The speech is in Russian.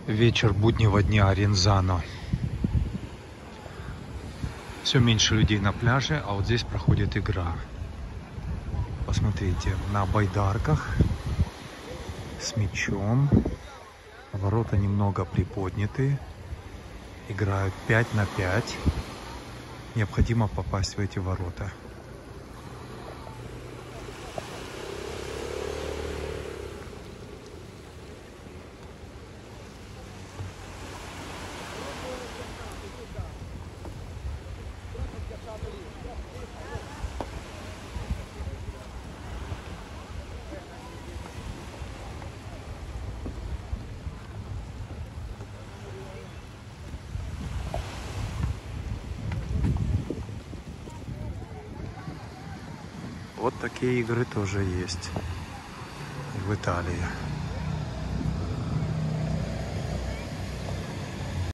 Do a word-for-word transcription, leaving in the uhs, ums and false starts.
Вечер буднего дня Рензано. Все меньше людей на пляже, а вот здесь проходит игра. Посмотрите, на байдарках с мячом. Ворота немного приподняты. Играют пять на пять. Необходимо попасть в эти ворота. Вот такие игры тоже есть в Италии.